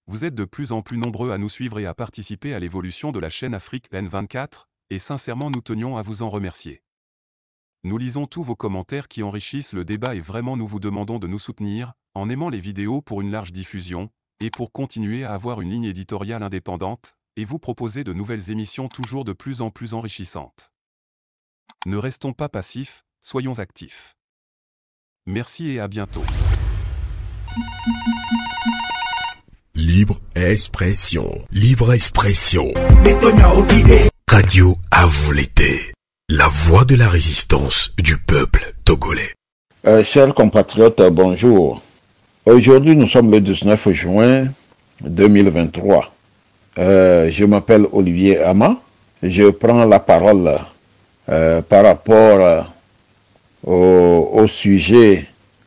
Vous êtes de plus en plus nombreux à nous suivre et à participer à l'évolution de la chaîne Afrique N24, et sincèrement nous tenions à vous en remercier. Nous lisons tous vos commentaires qui enrichissent le débat et vraiment nous vous demandons de nous soutenir, en aimant les vidéos pour une large diffusion, et pour continuer à avoir une ligne éditoriale indépendante, et vous proposer de nouvelles émissions toujours de plus en plus enrichissantes. Ne restons pas passifs, soyons actifs. Merci et à bientôt. Libre expression. Libre expression. Radio à vous l'été. La voix de la résistance du peuple togolais. Chers compatriotes, bonjour. Aujourd'hui, nous sommes le 19 juin 2023. Je m'appelle Olivier Ama. Je prends la parole par rapport au sujet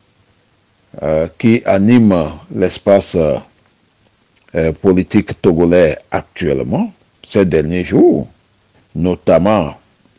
qui anime l'espace politique togolais actuellement, ces derniers jours, notamment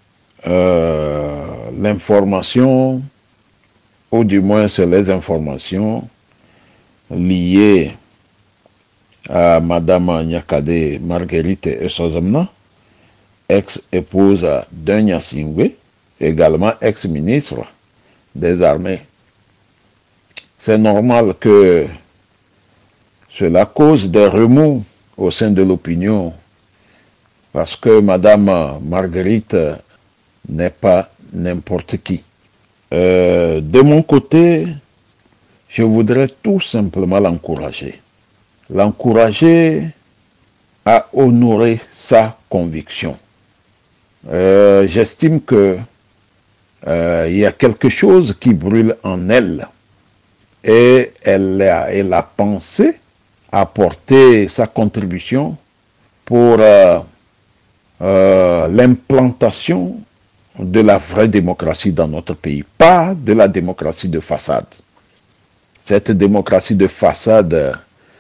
l'information, ou du moins c'est les informations liées à Madame Nyakade Marguerite Esozomna, ex-épouse d'un Nyasingwe, également ex-ministre des Armées. C'est normal que cela cause des remous au sein de l'opinion, parce que Madame Marguerite n'est pas n'importe qui. De mon côté, je voudrais tout simplement l'encourager. L'encourager à honorer sa conviction. J'estime que il y a quelque chose qui brûle en elle et elle a pensé apporter sa contribution pour l'implantation de la vraie démocratie dans notre pays, pas de la démocratie de façade. Cette démocratie de façade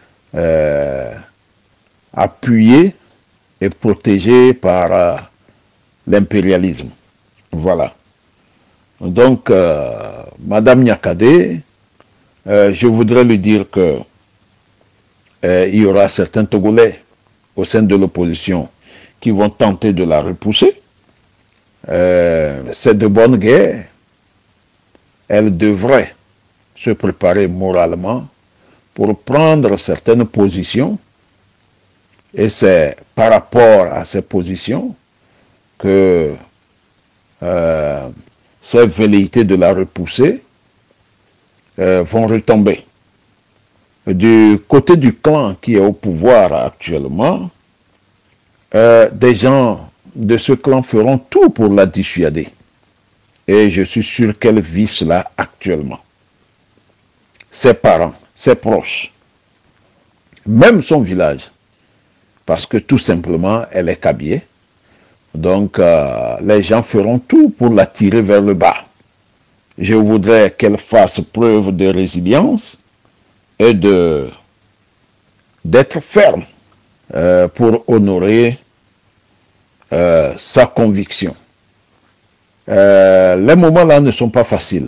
appuyée et protégée par l'impérialisme. Voilà. Donc, Madame Nyakade, je voudrais lui dire que il y aura certains Togolais au sein de l'opposition qui vont tenter de la repousser. C'est de bonne guerre. Elle devrait se préparer moralement pour prendre certaines positions. Et c'est par rapport à ces positions que ces velléités de la repousser vont retomber. Du côté du clan qui est au pouvoir actuellement, des gens de ce clan feront tout pour la dissuader. Et je suis sûr qu'elle vit cela actuellement. Ses parents, ses proches, même son village, parce que tout simplement, elle est Kabyé. Donc, les gens feront tout pour la tirer vers le bas. Je voudrais qu'elle fasse preuve de résilience et d'être ferme pour honorer sa conviction. Les moments là ne sont pas faciles.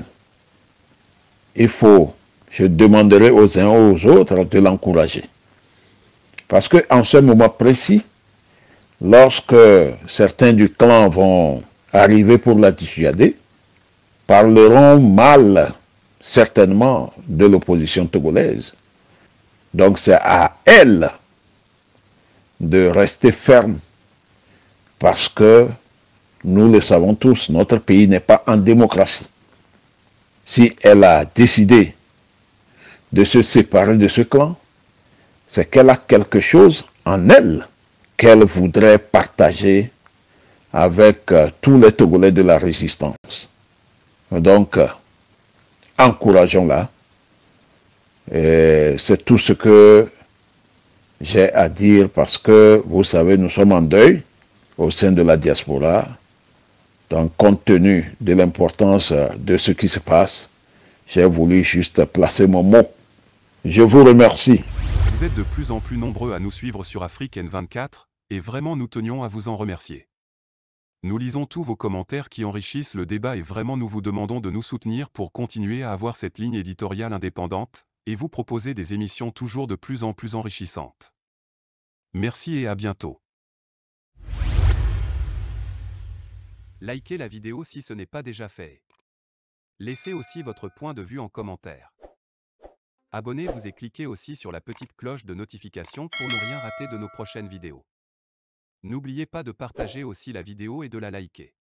Je demanderai aux uns et aux autres de l'encourager. Parce qu'en ce moment précis, lorsque certains du clan vont arriver pour la dissuader, parleront mal, certainement, de l'opposition togolaise. Donc c'est à elle de rester ferme, parce que nous le savons tous, notre pays n'est pas en démocratie. Si elle a décidé de se séparer de ce clan, c'est qu'elle a quelque chose en elle qu'elle voudrait partager avec tous les Togolais de la résistance. Donc, encourageons-la. C'est tout ce que j'ai à dire parce que, vous savez, nous sommes en deuil au sein de la diaspora. Donc, compte tenu de l'importance de ce qui se passe, j'ai voulu juste placer mon mot. Je vous remercie. Vous êtes de plus en plus nombreux à nous suivre sur Afrique N24, et vraiment nous tenions à vous en remercier. Nous lisons tous vos commentaires qui enrichissent le débat et vraiment nous vous demandons de nous soutenir pour continuer à avoir cette ligne éditoriale indépendante, et vous proposer des émissions toujours de plus en plus enrichissantes. Merci et à bientôt. Likez la vidéo si ce n'est pas déjà fait. Laissez aussi votre point de vue en commentaire. Abonnez-vous et cliquez aussi sur la petite cloche de notification pour ne rien rater de nos prochaines vidéos. N'oubliez pas de partager aussi la vidéo et de la liker.